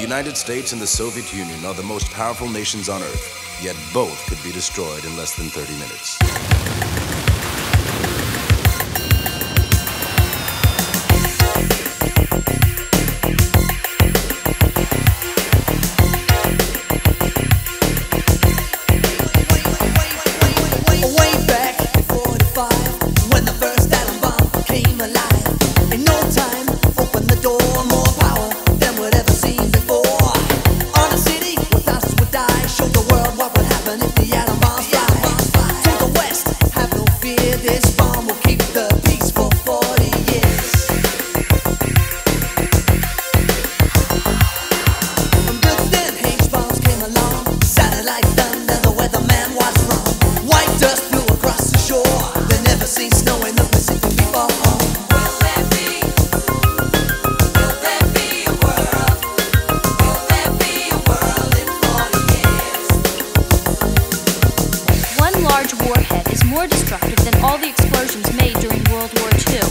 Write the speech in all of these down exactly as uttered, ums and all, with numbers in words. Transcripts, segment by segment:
United States and the Soviet Union are the most powerful nations on Earth, yet both could be destroyed in less than thirty minutes. Warhead is more destructive than all the explosions made during World War Two.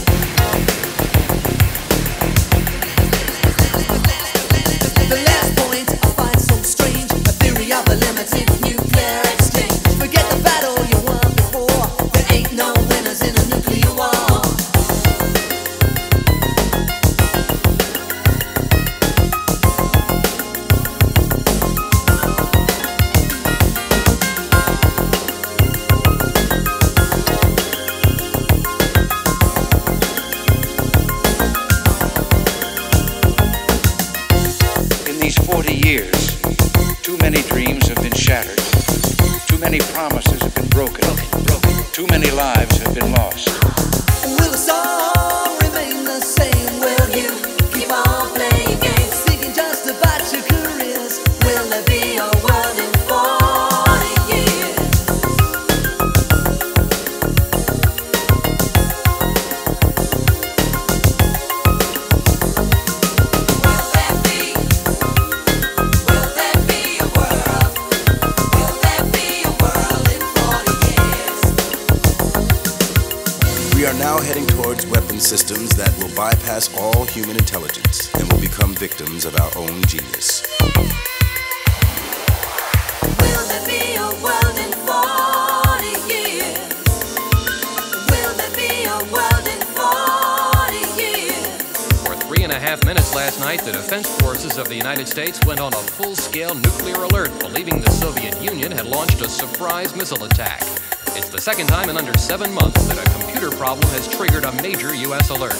The last point I find so strange, a theory of the limited nuclear exchange. Forget the battle you won before, there ain't no winners in a nuclear war. These forty years, too many dreams have been shattered, too many promises have been broken, too many lives have been lost. Will the song remain the same? Will you keep on playing games, thinking just about your careers? Will there be a world in forty years? We are now heading towards weapon systems that will bypass all human intelligence and will become victims of our own genius. Will there be a world in forty years? Will there be a world in forty years? For three and a half minutes last night, the defense forces of the United States went on a full-scale nuclear alert, believing the Soviet Union had launched a surprise missile attack. It's the second time in under seven months that a computer problem has triggered a major U S alert.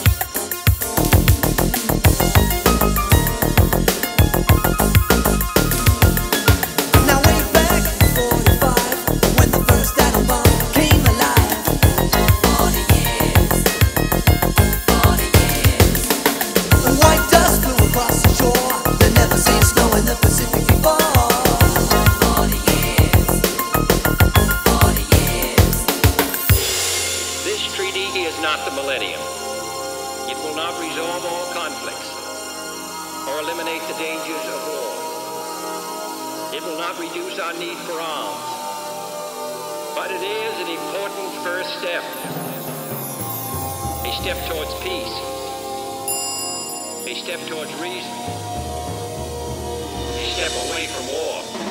Now way back in forty-five, when the first atom bomb came alive. Forty years, forty years. When white dust flew across the shore, there never seen snow in the Pacific before. Forty years, forty years. This treaty is not the millennium. It will not resolve all conflicts or eliminate the dangers of war. It will not reduce our need for arms. But it is an important first step. A step towards peace. A step towards reason. A step away from war.